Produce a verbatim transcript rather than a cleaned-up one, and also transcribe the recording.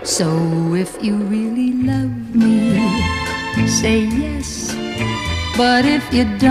So if you really love me, say yes. But if you don't,